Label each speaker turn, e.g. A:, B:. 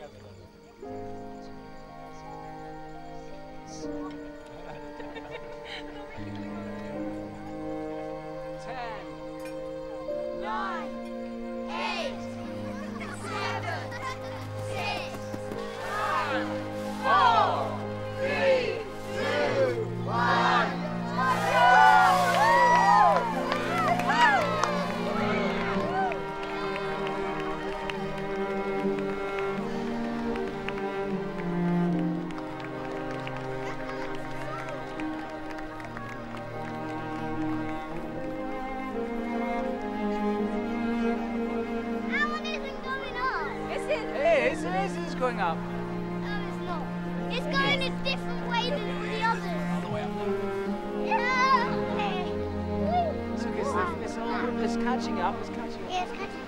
A: Going up.
B: No, it's not. It's going a different way than all the others.
A: All the way up there.
B: Yeah.
A: Look, it's catching up. It's catching up.
B: Yeah, it's catching